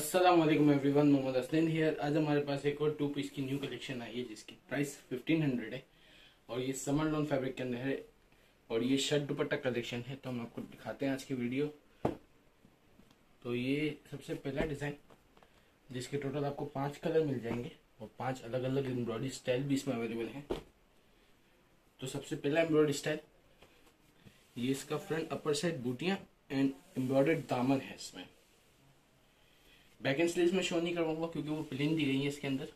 अस्सलाम वालेकुम everyone, Mohammad असलैन here. आज हमारे पास एक और 2 पीस की न्यू कलेक्शन आई है जिसकी प्राइस 1500 है और ये समर लॉन फैब्रिक के अंदर है और ये शर्ट दुपट्टा कलेक्शन है। तो हम आपको दिखाते हैं आज की वीडियो। तो ये सबसे पहला डिजाइन जिसके टोटल आपको 5 कलर मिल जाएंगे और 5 अलग अलग एम्ब्रॉयडरी स्टाइल भी इसमें अवेलेबल है। तो सबसे पहला एम्ब्रॉयडरी स्टाइल, ये इसका फ्रंट अपर साइड बूटियां एंड एम्ब्रॉयडर्ड दामन है। इसमें बैक एंड स्लीव्स में शो नहीं करवाऊंगा क्योंकि वो प्लेन दी गई है इसके अंदर।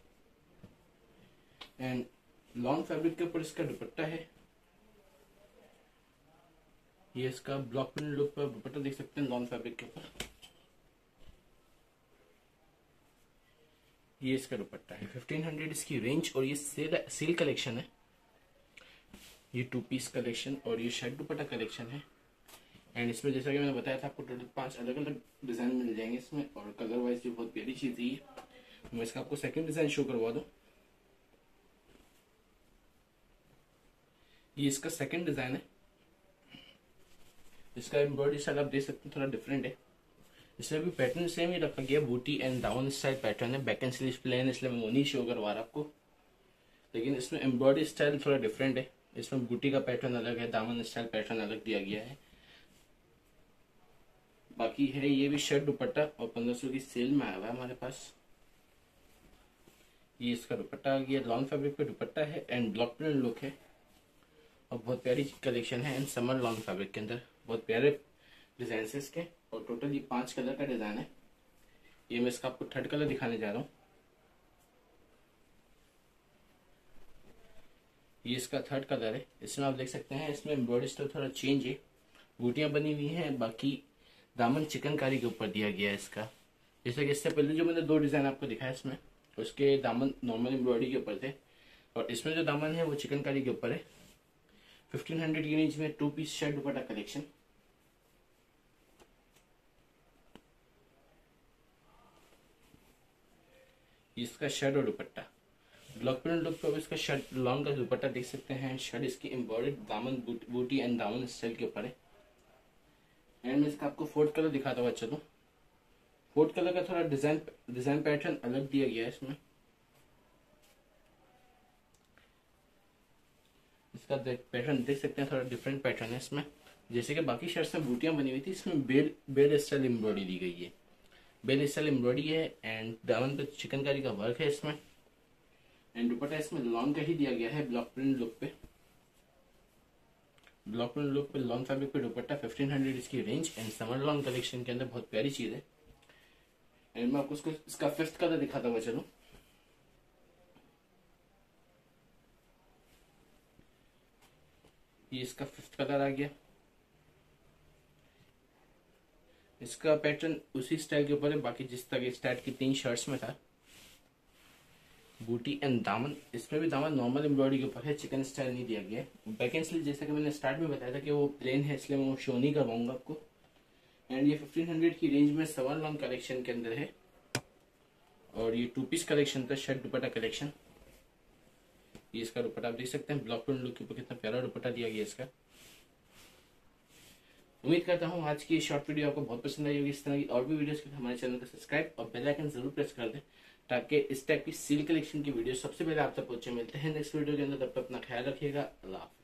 एंड लॉन फैब्रिक के ऊपर इसका दुपट्टा है। ये इसका ब्लॉक प्रिंट लुक पर दुपट्टा देख सकते हैं लॉन फैब्रिक के ऊपर। ये इसका दुपट्टा है। 1500 इसकी रेंज और ये सेल कलेक्शन है। ये 2 पीस कलेक्शन और ये शर्ट दुपट्टा कलेक्शन है। एंड इसमें जैसा कि मैंने बताया था आपको टोटल 5 अलग अलग डिजाइन मिल जाएंगे इसमें और कलर वाइज भी बहुत प्यारी चीज है। मैं इसका आपको सेकंड डिजाइन शो करवा दूं। ये इसका सेकंड डिजाइन है। इसका एम्ब्रॉयडरी स्टाइल आप देख सकते हैं थोड़ा डिफरेंट है। इसमें भी पैटर्न सेम ही रखा गया, बूटी एंड डाउन स्टाइल पैटर्न है। बैक एंड स्लीव प्लेन इसलिए मैं वो नहीं शो करवा रहा आपको, लेकिन इसमें एम्ब्रॉयडरी स्टाइल थोड़ा डिफरेंट है। इसमें बूटी का पैटर्न अलग है, दामन स्टाइल पैटर्न अलग दिया गया है। बाकी है ये भी शर्ट दुपट्टा और 1500 की सेल में आया हुआ है हमारे पास। ये इसका दुपट्टा आ गया, लॉन फैब्रिक पे दुपट्टा है एंड ब्लॉक प्रिंट लुक है और बहुत प्यारी कलेक्शन है। एंड समर लॉन फैब्रिक के अंदर बहुत प्यारे डिजाइन है इसके और टोटल ये 5 कलर का डिजाइन है। ये मैं इसका आपको थर्ड कलर दिखाने जा रहा हूँ। ये इसका थर्ड कलर है। इसमें आप देख सकते हैं इसमें एम्ब्रॉयडरी स्टाइल थोड़ा चेंज है, बूटियां बनी हुई हैं। बाकी दामन चिकनकारी के ऊपर दिया गया है इसका। जैसे कि इससे पहले जो मैंने 2 डिजाइन आपको दिखाया इसमें उसके दामन नॉर्मल एम्ब्रॉयडरी के ऊपर थे और इसमें जो दामन है वो चिकनकारी के ऊपर है। 1500 की रेंज में 2 पीस शर्ट दुपट्टा कलेक्शन। इसका शर्ट और दुपट्टा ब्लॉक प्रिंट लुक पर इसका शर्ट लॉन्ग का दुपट्टा देख सकते हैं। शर्ट इसकी एम्ब्रॉयडर्ड दामन बूटी एंड दामन स्टाइल के ऊपर है। एंड मैं इसका आपको फोर्थ कलर दिखाता हुआ चलूं। फोर्थ कलर का थोड़ा डिजाइन पैटर्न अलग दिया गया है इसमें। इसका पैटर्न देख सकते हैं थोड़ा डिफरेंट पैटर्न है इसमें। जैसे कि बाकी शर्ट्स में बूटियां बनी हुई थी, इसमें बेल स्टाइल एम्ब्रॉयडरी दी गई है। बेल स्टाइल एम्ब्रॉयडरी है एंड दामन पे चिकनकारी का वर्क है इसमें। एंड दुपट्टा इसमें लॉन्ग का ही दिया गया है, ब्लॉक प्रिंट लुक पे। ब्लॉक प्रिंट लुक पे लॉन फैब्रिक पे दुपट्टा। 1500 इसकी range and summer lawn collection के अंदर बहुत प्यारी चीज है। एंड मैं आपको इसका फिफ्थ कलर दिखाता हुआ चलूं। ये इसका फिफ्थ कलर आ गया। इसका पैटर्न उसी स्टाइल के ऊपर है, बाकी जिस तरह के स्टाइल की 3 शर्ट्स में था। बूटी एंड दामन, इसमें भी दामन नॉर्मल एम्ब्रॉयडरी के ऊपर है, चिकन स्टाइल नहीं दिया गया। बैक एंड स्लीव जैसा कि मैंने स्टार्ट में बताया था कि वो प्लेन है इसलिए मैं वो शो नहीं करवाऊंगा आपको। एंड ये 1500 की रेंज में समर लॉन कलेक्शन के अंदर है और ये 2 पीस कलेक्शन था शर्ट दुपट्टा कलेक्शन। ये इसका दुपट्टा आप देख सकते हैं, ब्लॉक प्रिंट लुक के ऊपर कितना प्यारा दुपट्टा दिया गया इसका। उम्मीद करता हूँ आज की शॉर्ट वीडियो आपको बहुत पसंद आई होगी। इस तरह की और भी वीडियोस के लिए हमारे चैनल को सब्सक्राइब और बेल आइकन जरूर प्रेस कर दें ताकि इस टाइप की सील कलेक्शन की वीडियो सबसे पहले आप तक पहुंचे। मिलते हैं नेक्स्ट वीडियो के अंदर, तब तक अपना ख्याल रखिएगा। अल्लाह हाफिज़।